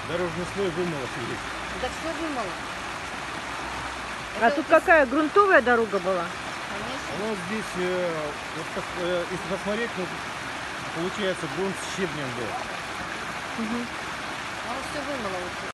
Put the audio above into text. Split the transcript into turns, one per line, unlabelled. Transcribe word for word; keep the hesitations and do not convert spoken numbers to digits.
Дорожный слой вымылся здесь.
Да все вымыло.
А
Это
тут
вот
какая грунтовая дорога была?
Конечно.
У нас здесь, э, вот, пос- э, если посмотреть, ну, получается грунт с щебнем был.
Угу.
Оно все вымыло. Вот.